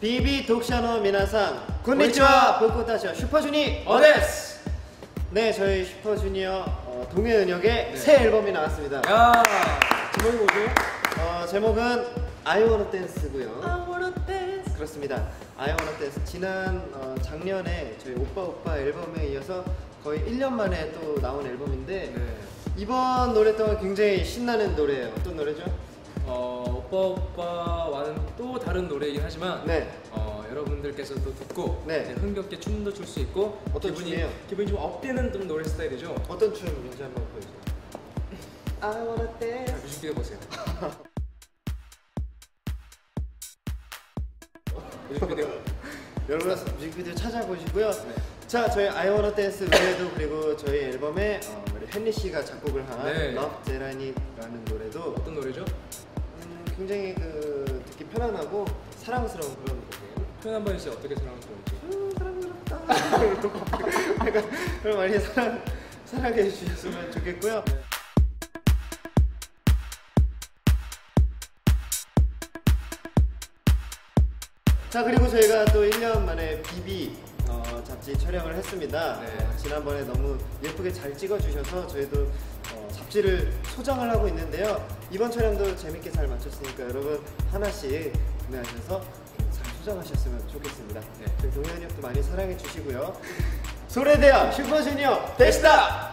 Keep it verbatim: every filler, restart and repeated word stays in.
비비 독샤노 미나상 곤니치와 보코타쇼 슈퍼주니 어데스. 네, 저희 슈퍼주니어 어, 동해은혁의 네. 새 앨범이 나왔습니다. 야, 제목이 뭐죠? 어, 제목은 I Wanna Dance고요. I Wanna Dance. 그렇습니다. I Wanna Dance. 지난 어, 작년에 저희 오빠 오빠 앨범에 이어서 거의 일 년 만에 또 나온 앨범인데 네. 이번 노래 또한 굉장히 신나는 노래예요. 어떤 노래죠? 어, 오빠 오빠와는 또 다른 노래이긴 하지만 네. 어, 여러분들께서도 듣고 네. 이제 흥겹게 춤도 출 수 있고 어떤 기분이, 춤이에요? 기분이 좀 업되는 좀 노래 스타일이죠. 어떤 춤인지 한번 보여주세요. I wanna dance. 자, 뮤직비디오 보세요. 뮤직비디오. 여러분 뮤직비디오 찾아보시고요. 네. 자, 저희 I Wanna Dance 노래도 그리고 저희 앨범에 어, 우리 헨리 씨가 작곡을 한 네. Love 제라니라는 노래도 어떤 노래죠? 음, 굉장히 그 듣기 편안하고 사랑스러운 그런 곡이에요. 표현 한번 해주세요. 어떻게 사랑스러운지. 음, 사랑스럽다. 그럼 많이 사랑 사랑해 주셨으면 좋겠고요. 네. 자, 그리고 저희가 또 일 년 만에 비비 어, 잡지 촬영을 했습니다. 네. 어, 지난번에 너무 예쁘게 잘 찍어주셔서 저희도 어, 잡지를 소장을 하고 있는데요. 이번 촬영도 재밌게 잘 마쳤으니까 여러분 하나씩 구매하셔서 잘 소장하셨으면 좋겠습니다. 네. 저희 동현이 형도 많이 사랑해 주시고요. 소래대학 슈퍼주니어 데스타!